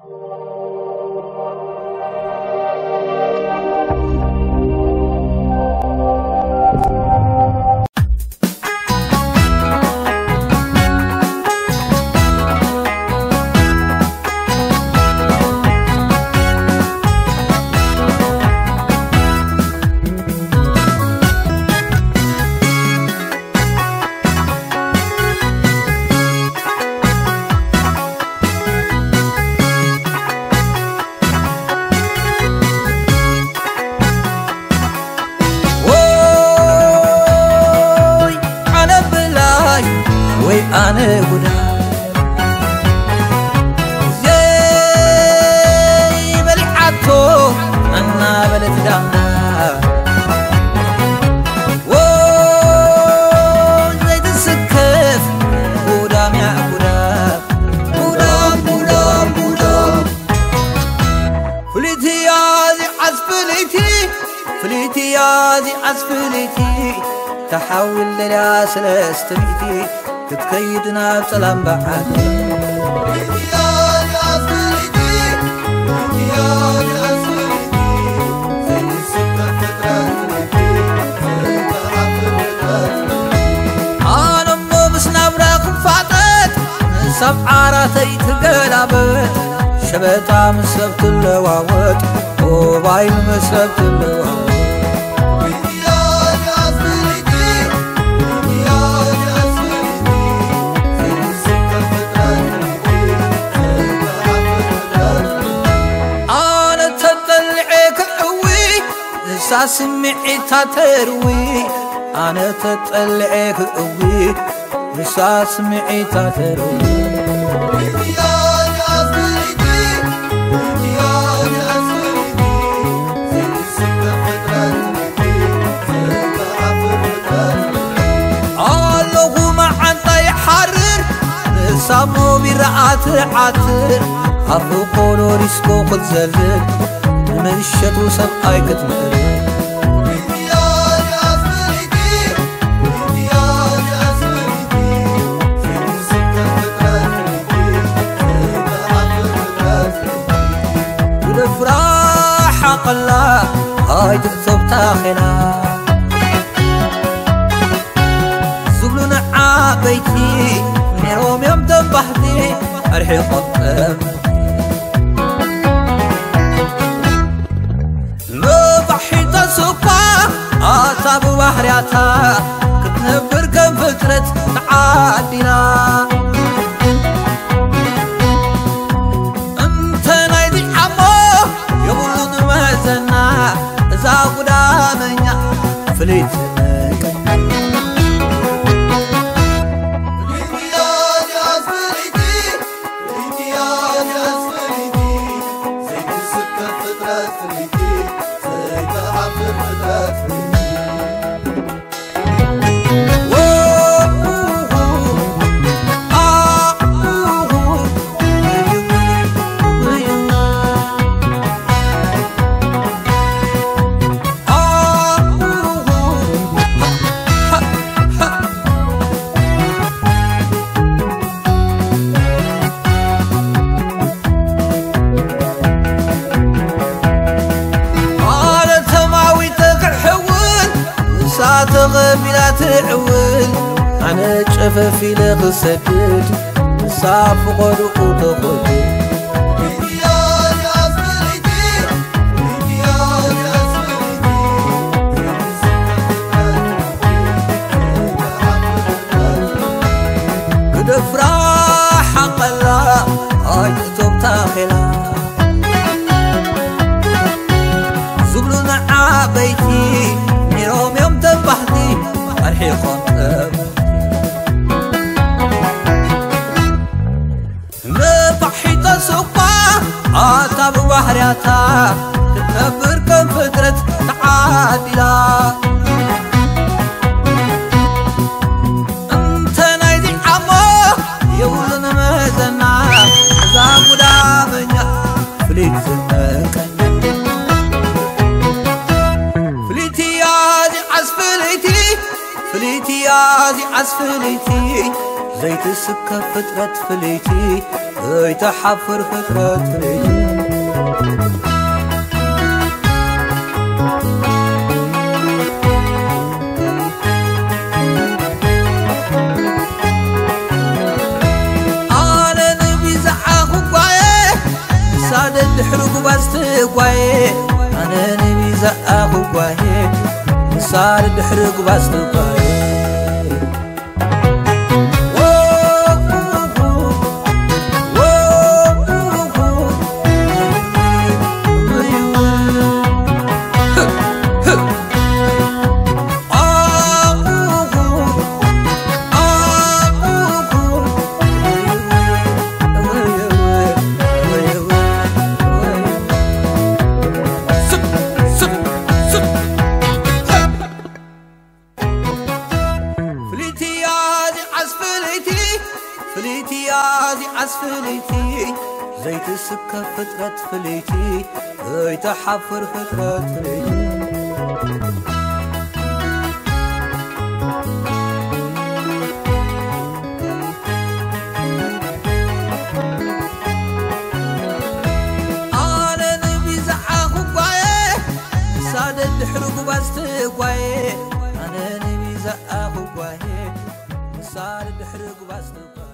أنا هنا زي بلعتو أنا بلتدانا زي تسكف قدام يا قدام فليتي يا زي عزفليتي فليتي يا زي عزفليتي تحول للا سلستميتي تتكيدنا بسلام بعد أنا مو بس نبرق فاتت سبعارتي تقلبت شبتا من سبت اللواوت وبايل من سبت اللواوت سمعي تروي أنا تطلعك قوي سمعي تروي الله ما عنطي حرر سامو برعات عطر أفو قولو ريسكو خد زلل من الشتو سبقاي كتمر قلا هاي تكتب تاخنا زبلنا عابيتي نيروم يوم دنبحتي أرحي قطب نبحي تسوقا أصاب بحرياتا كتنبر كم فترة تعادينا فليت بلا تعول أنا شفافي لغسدد صاف غرق وتخد قد افراح قلا هاي تكتب تاخلا زبلنا عابيتي نيروم يوم تنبحتي أرحي قطب نبحي تسوقا عطب بحرياتا تتنبر كم فترة تعادلا انت نايدي عمو يولن مزنا زاقو دامنيا فليت زنك فليتي يا زي عزفليتي فليتي يا زي عزفليتي زي تسكى فترة فليتي يتحفر فكرة فليتي دحرق باستقواي أنا نبي زقاق قواي صار دحرق باستقواي فليتي يازي عسفليتي زيت السكة فترة فليتي يتحفر فترة فليتي أنا نبي زعاق قواي صادت دحرق باستقواي أنا نبي زعاق قواي صادت دحرق باستقواي